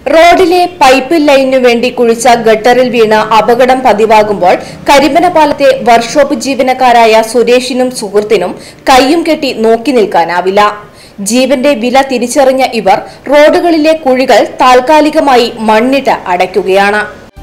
റോഡിലെ പൈപ്പ് ലൈനിനു വേണ്ടി കുഴിച്ച ഗട്ടറിൽ വീണ് അപകടം പതിവാകുമ്പോൾ കരിമ്പന പാലത്തെ വർക്ക്ഷോപ്പ് ജീവനക്കാരായ സുരേഷിനും സുഹൃത്തിനും കയ്യും കെട്ടി നോക്കി നിൽക്കാനാവില്ല. ജീവന്റെ വില തിരിച്ചറിഞ്ഞ ഇവർ റോഡുകളിലെ കുഴികൾ താൽക്കാലികമായി മണ്ണിട്ട് അടയ്ക്കുകയാണ്.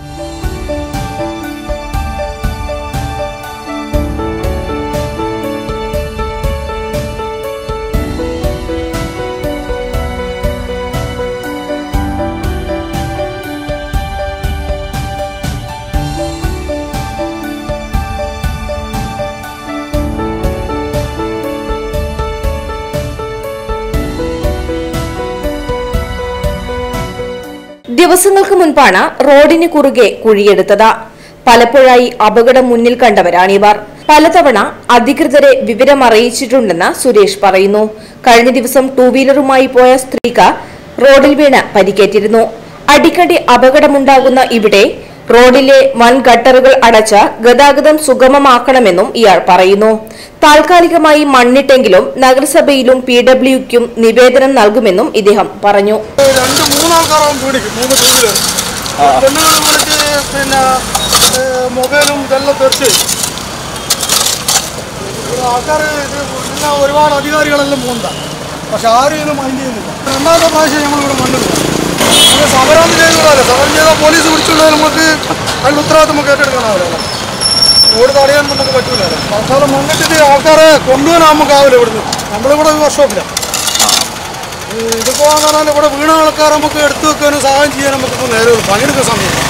ദിവസങ്ങൾക്ക് മുൻപാണ് റോഡിന് കുറുകെ കുഴിയെടുത്തത്. പലപ്പോഴായി അപകടം മുന്നിൽ കണ്ടവരാണിവർ. പലതവണ അധികൃതരെ വിവരമറിയിച്ചിട്ടുണ്ടെന്ന് സുരേഷ് പറയുന്നു. കഴിഞ്ഞ ദിവസം ടൂ വീലറുമായി പോയ സ്ത്രീക്ക് റോഡിൽ വീണ് പരിക്കേറ്റിരുന്നു. അടിക്കടി അപകടമുണ്ടാകുന്ന ഇവിടെ റോഡിലെ വൻ ഗട്ടറുകൾ അടച്ച് ഗതാഗതം സുഗമമാക്കണമെന്നും ഇയാൾ പറയുന്നു. താൽക്കാലികമായി മണ്ണിട്ടെങ്കിലും നഗരസഭയിലും PWക്കും നിവേദനം നൽകുമെന്നും ഇദ്ദേഹം പറഞ്ഞു. ഒരുപാട് അധികാരികളെല്ലാം പോകുന്ന പക്ഷെ ആരും ഇതിന് മൈൻഡ് ചെയ്യുന്നില്ല. രണ്ടാമത്തെ പ്രാവശ്യം ഞങ്ങളിവിടെ മണ്ണില്ല. സമരം ചെയ്യുന്നതല്ല, സമരം ചെയ്താൽ പോലീസ് പിടിച്ചുള്ളത് നമുക്ക് അതിൻ്റെ ഉത്തരവാദിത്വം നമുക്ക് ഏറ്റെടുക്കാനാവില്ല. റോഡ് തടയാൻ നമുക്ക് പറ്റൂല. തൽക്കാലം മണ്ണിട്ടിട്ട് ആൾക്കാരെ കൊണ്ടുപോകാൻ നമുക്കാവില്ല. ഇവിടുന്ന് നമ്മളിവിടെ വർക്ക്ഷോപ്പില്ല. ഇതിപ്പോൾ എന്ന് പറഞ്ഞാൽ ഇവിടെ വീണ ആൾക്കാർ നമുക്ക് എടുത്തു വെക്കാനും സഹായം ചെയ്യാനും നമുക്കിപ്പോൾ നേരെ പണിയെടുക്കുന്ന സമയം